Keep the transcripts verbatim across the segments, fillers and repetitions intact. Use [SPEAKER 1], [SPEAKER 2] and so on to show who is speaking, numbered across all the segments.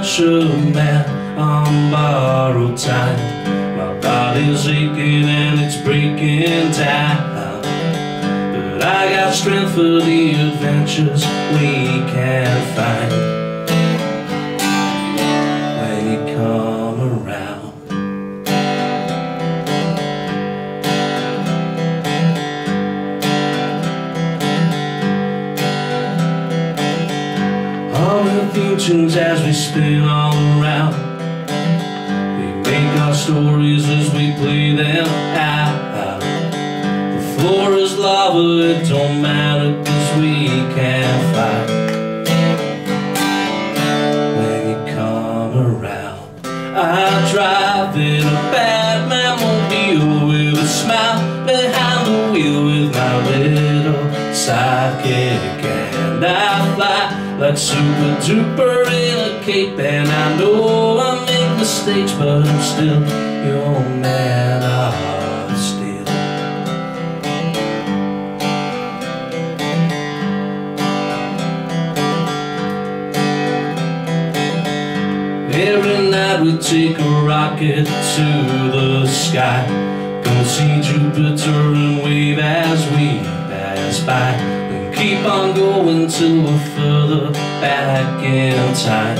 [SPEAKER 1] much a man on borrowed time. My body's aching and it's breaking down, but I got strength for the adventures we can find when you come around. All the theme tunes as we spin all around, we make our stories as we play them out. The floor is lava, it don't matter, cause we can't fight when you come around. I drive in a Batman mobile with a smile behind the wheel with my little sidekick, and I fly like super duper in a cape. And I know I make mistakes, but I'm still your man of steel. Every night we take a rocket to the sky, go see Jupiter and wave as we pass by. Keep on going till we're further back in time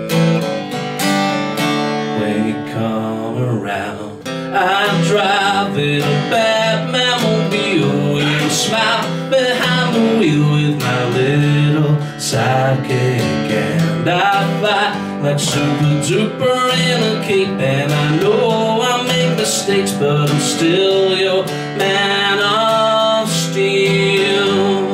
[SPEAKER 1] when you come around. I drive in a Batman mobile with a smile behind the wheel with my little sidekick, and I fly like super duper in a cape. And I know I make mistakes, but I'm still your man of steel.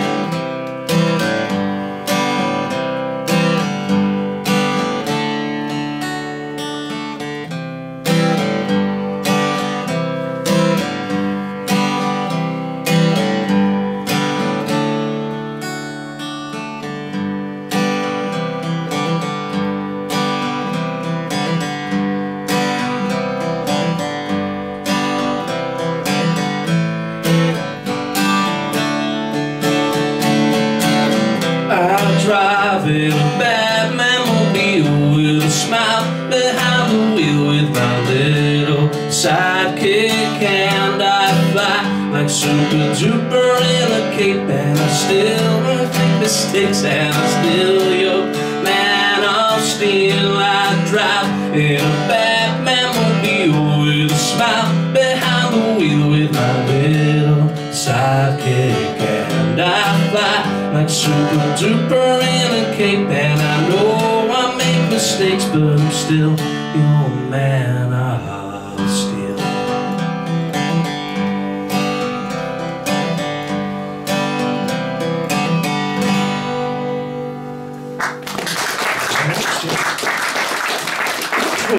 [SPEAKER 1] I drive in a Batman mobile with a smile behind the wheel with my little sidekick, and I fly like super duper in a cape. And I still make mistakes, and I'm still your man of steel. I drive in a Batman mobile with a smile behind the wheel with my little sidekick, and I fly like super duper in a cape. And I know I make mistakes, but I'm still your man.